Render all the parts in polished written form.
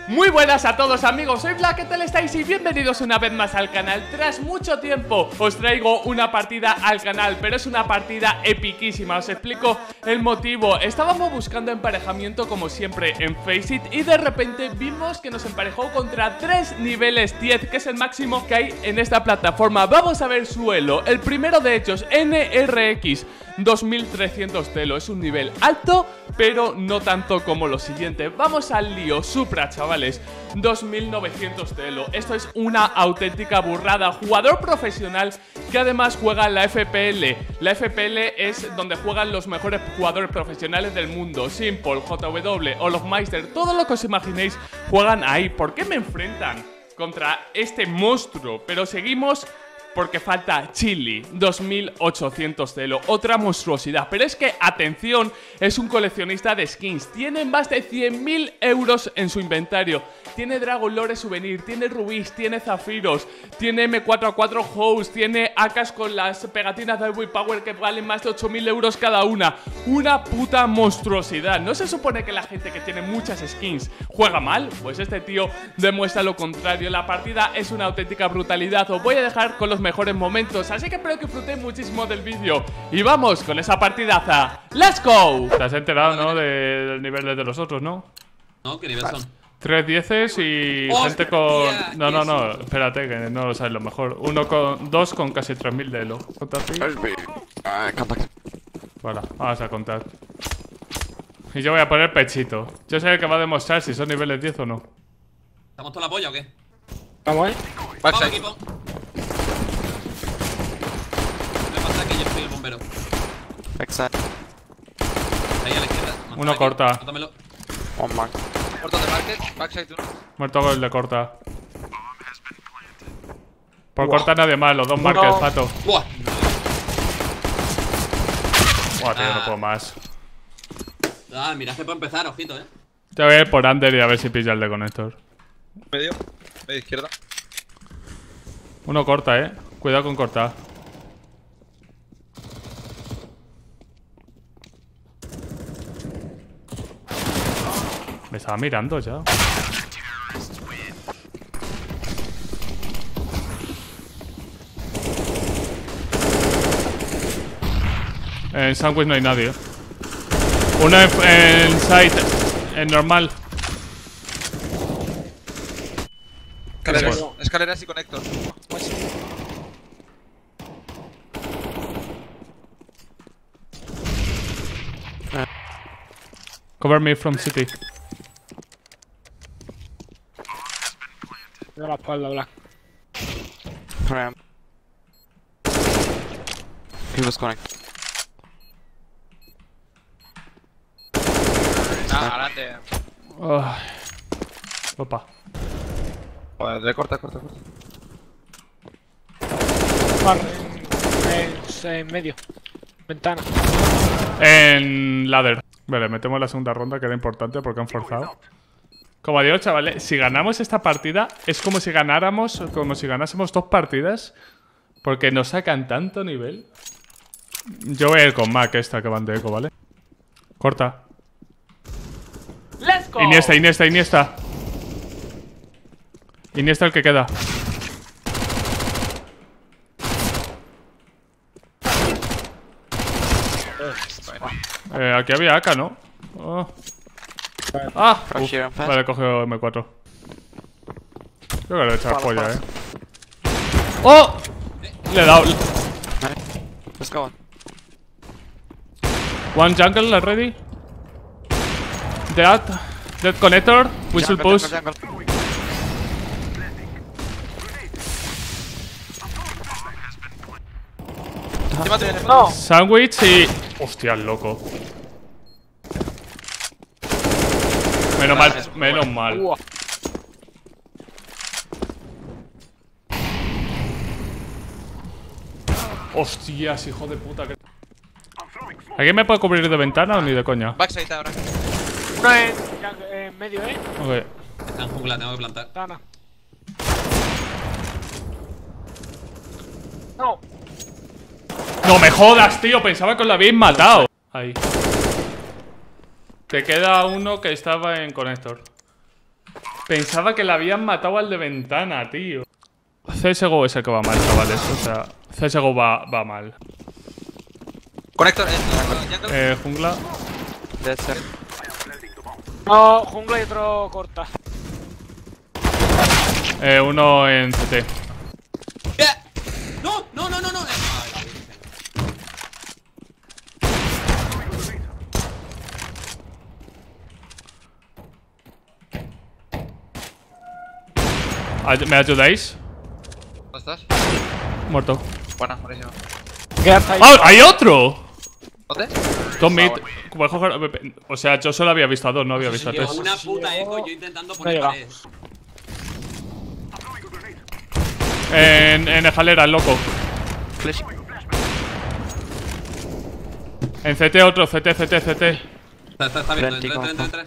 Muy buenas a todos amigos, soy Black, ¿qué tal estáis? Y bienvenidos una vez más al canal. Tras mucho tiempo os traigo una partida al canal, pero es una partida epiquísima. Os explico el motivo. Estábamos buscando emparejamiento como siempre en Faceit y de repente vimos que nos emparejó contra 3 niveles 10, que es el máximo que hay en esta plataforma. Vamos a ver su elo. El primero de ellos, NRX 2300 Telo, es un nivel alto, pero no tanto como lo siguiente. Vamos al lío. Supra, chavales, 2900 Telo. Esto es una auténtica burrada. Jugador profesional que además juega en la FPL. La FPL es donde juegan los mejores jugadores profesionales del mundo. Simple, JW, Olofmeister, todo lo que os imaginéis juegan ahí. ¿Por qué me enfrentan contra este monstruo? Pero seguimos porque falta Chili, 2800 Telo, otra monstruosidad. Pero es que, atención, es un coleccionista de skins. Tiene más de 100.000 euros en su inventario. Tiene Dragon Lore Souvenir, tiene rubíes, tiene zafiros, tiene M4A4 Host, tiene AKs con las pegatinas de Power que valen más de 8.000 euros cada una. Una puta monstruosidad. ¿No se supone que la gente que tiene muchas skins juega mal? Pues este tío demuestra lo contrario. La partida es una auténtica brutalidad. Os voy a dejar con los mejores momentos, así que espero que disfrutéis muchísimo del vídeo. Y vamos con esa partidaza. ¡Let's go! Te has enterado, ¿no? Del nivel de los otros, ¿no? No, ¿qué nivel son? 3 dieces y gente con... No, espérate, que no lo sabes lo mejor. Dos con casi 3000 de elo. ¿Contar? Vale, vamos a contar. Y yo voy a poner pechito. Yo sé el que va a demostrar si son niveles 10 o no. ¿Estamos toda la polla o qué? Vamos, Vamos, equipo. Me pasa aquí, yo soy el bombero. Backside. Ahí a la izquierda. Uno corta. Mátamelo. One mark. Muerto de market, backside uno. Muerto el de corta. Por corta nadie más, los dos markers, pato. ¡Buah! Buah, tío, no puedo más. Ah, miraje para empezar, ojito, Te voy a ir por under y a ver si pilla el de conector. Medio izquierda. Uno corta, cuidado con cortar. Me estaba mirando ya. En Sandwich no hay nadie. Uno en site, en normal. Escaleras y conector. Cover me from city. Veo la espalda, Black. Ramp. He was connect. Adelante. Opa. Joder, corta. En medio. Ventana. En ladder. Vale, metemos la segunda ronda, que era importante porque han forzado. Como digo, chavales, si ganamos esta partida es como si ganásemos 2 partidas, porque nos sacan tanto nivel. Yo voy a ir con Mac esta que van de eco, ¿vale? Corta. ¡Let's go! Iniesta. Iniesta el que queda. Aquí había AK, ¿no? Oh. Vale, he cogido M4. Creo que le he echado polla, ¡Oh! Le he dado. Let's go. One jungle, ready. Dead connector. Whistle push. ¡No! Sandwich y... Hostia, el loco. Menos mal. Hostias, hijo de puta. ¿Alguien me puede cubrir de ventana o ni de coña? Backside ahora. Uno en medio, Ok. Está en jungla, tengo que plantar. Ventana. No. No me jodas, tío. Pensaba que lo habéis matado. Ahí. Te queda uno que estaba en conector. Pensaba que le habían matado al de ventana, tío. CSGO es el que va mal, chavales. O sea, CSGO va mal. Conector, jungle. Jungla. Dead set. No, jungla y otro corta. Uno en CT. ¿Qué? ¡No! ¡No, no, no, no! Ay, la virgen. ¿Me ayudáis? ¿Dónde estás? Muerto. Buena, buenísimo. Quédate ahí. ¡Ah! ¡Hay otro! ¿Dónde? Tom mid. Voy a coger- O sea, yo solo había visto a dos, no había visto a Tío, tres. una puta eco y yo intentando poner llega. pared. En escalera, el loco. Flash. En CT otro, CT. Está bien, Plenty, entra.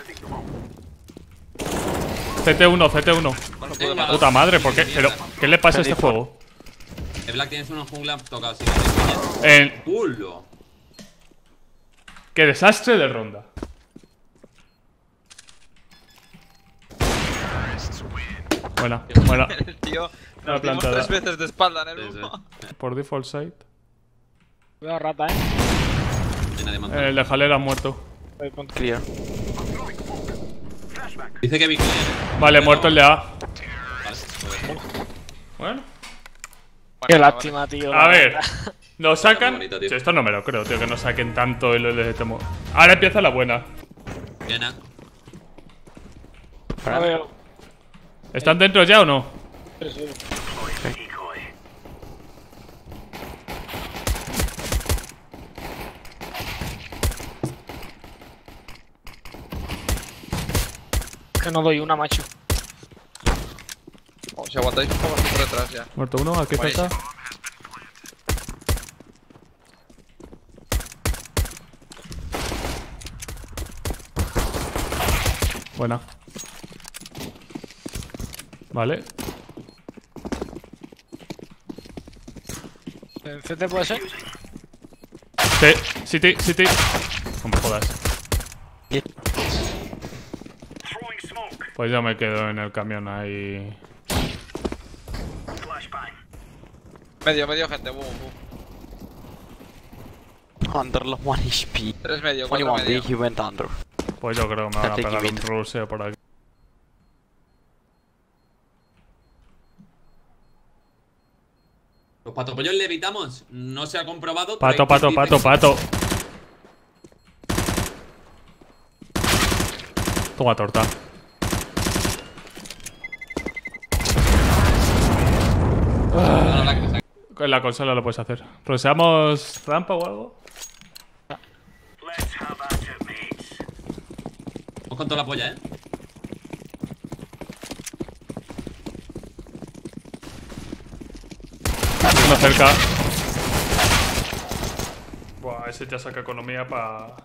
CT1. Venga. Puta madre, ¿por qué? Pero, ¿qué le pasa a este juego? El Black tienes una jungla tocado, sí. ¡Culo! Qué desastre de ronda. Buena. El tío Una nos dimos plantada. 3 veces de espalda en el Sí, sí. 1. Por default site. Cuidado, rata, Hay nadie más. El de escalera muerto. Ahí, ponte. Clear. Dice que vi clear. Vale, muerto el de A. Vale, pues. Bueno. Qué lástima, tío. A ver. Lo sacan. Muy bonito, tío. Sí, esto no me lo creo, tío, que no saquen tanto el de temo. Ahora empieza la buena. Llena. No veo. ¿Están dentro ya o no? Que no doy una, macho. Oh, si aguantáis un poco por detrás ya. Muerto uno, aquí Buenísimo. cerca. Buena. Vale. ¿En CT puede ser? City. No me jodas. Pues ya me quedo en el camión ahí. Medio gente, boom. Under los 1 HP. 3 medio, 4 21 medio. D, he went under. Pues yo creo que me van a Taking pegar un mid. ruseo por aquí. Los patopollos le evitamos. No se ha comprobado. pero Pato. hay quien dice Toma torta. que- No, no, Black, que saque. En la consola lo puedes hacer. ¿Roseamos rampa o algo? Vamos con toda la polla, Uno cerca. Buah, ese ya saca economía pa...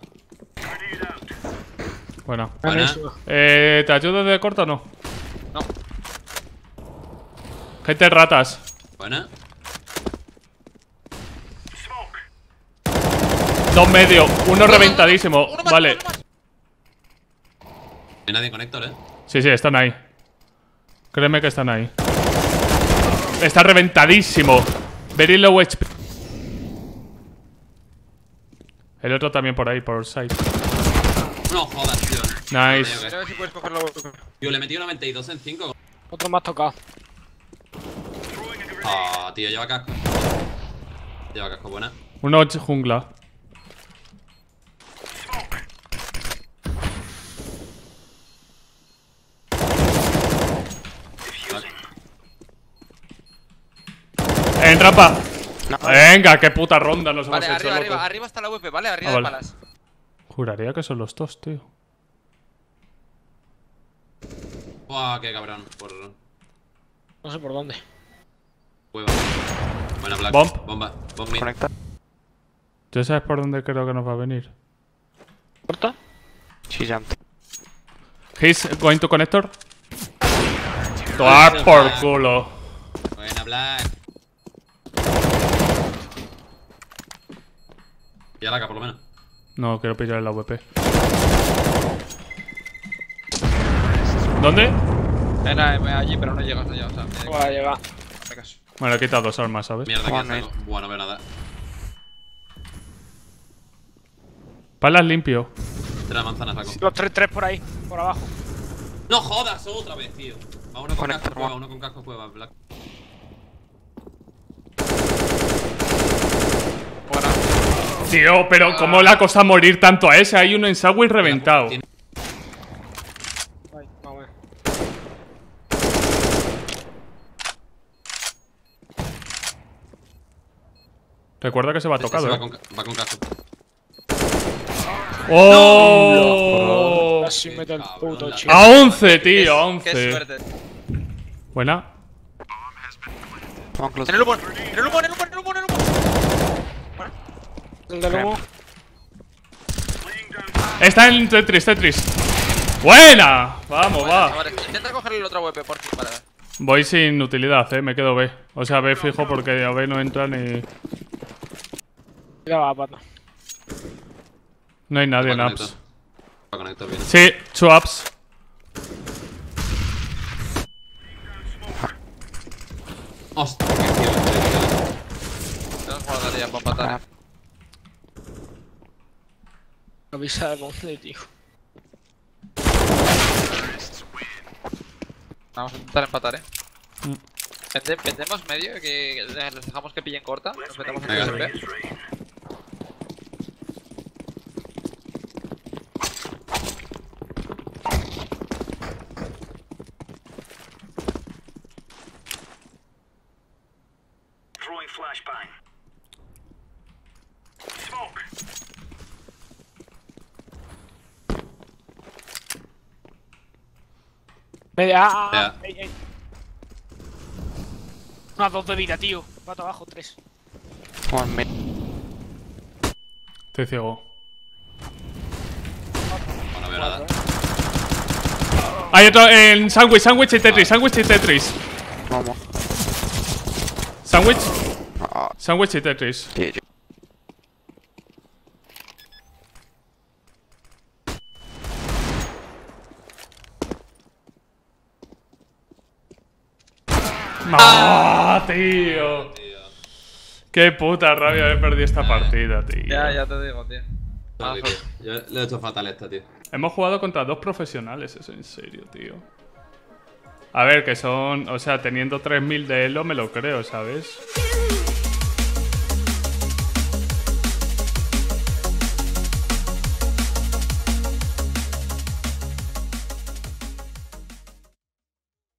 Bueno. Buena. ¿Te ayudo de corto o no? No. Gente ratas. Buena. 2 medio. Uno reventadísimo. Vale. No hay nadie en conector, Sí, están ahí. Créeme que están ahí. Está reventadísimo. Very low HP. El otro también por ahí, por side. No jodas, tío. Nice. Mira a ver si puedes cogerlo. Tío, le he metido 92 en 5. Otro más tocado. Ah, tío, lleva casco. Lleva casco, buena. Uno jungla. En rampa. No. Venga, qué puta ronda nos hemos Vale, hecho, arriba, loco. arriba está la VP, ¿vale? Arriba Ah, de vale. palas. Juraría que son los dos, tío. Buah, qué cabrón. Por No sé por dónde. hueva. Buena, Black. Bomb. Bomba. Bomb mid. Conecta. ¿Tú sabes por dónde creo que nos va a venir? ¿Corta? She jumped. He's going to connector. Tomar por culo. Buena, Black. Ya la acá, por lo menos. No, quiero pillar el AWP. ¿Dónde? Era allí, pero no llegas allá, o sea, No va a llegar. me caso. Bueno, he quitado 2 armas, ¿sabes? Mierda, que One saco. Bueno, no veo nada. Palas limpio. De la manzana saco. Los tres por ahí, por abajo. No jodas, otra vez, tío. A uno con Conector, casco cueva, va. uno con casco cueva, Black. Buena. Tío, pero ¿cómo le ha costado morir tanto a ese? Hay uno en Sandwich reventado. Tiene- Ay, vamos a ver. Recuerda que se va Este tocado, se ¿eh? va con casco. ¡Oh! Casi mete el cabrón, puto la- chico. A 11, tío, a Qué 11. suerte. Buena. One close. En el humo, en el humo, en el humo, en el humo, en el humo. El del humo. Está en Tetris. ¡Buena! Vamos, va. Vale, intenta cogerle el otro WP, por fin, vale. Voy sin utilidad, me quedo B. O sea, B fijo porque a B no entran y... Ya va, pata. No hay nadie en Va apps. conector bien. Sí, 2 apps. Hostia, qué tío. Tenemos guardaría para empatar. Avisa de monte, tío. Vamos a intentar empatar, Vendemos medio, que les dejamos que pillen corta. Nos metemos en Venga. el SP. Media. Ya. Ey. Una 2 de vida, tío. Pato abajo, 3. One mid. Estoy ciego. No veo nada. Hay otro en Sandwich y Tetris. One more. Sandwich y Tetris. GG. ¡Ah, tío! Qué puta rabia haber perdido esta partida, tío. Ya te digo, tío. Vale, tío. Yo le he hecho fatal esta, tío. Hemos jugado contra 2 profesionales, eso en serio, tío. A ver, que son... O sea, teniendo 3000 de elo me lo creo, ¿sabes?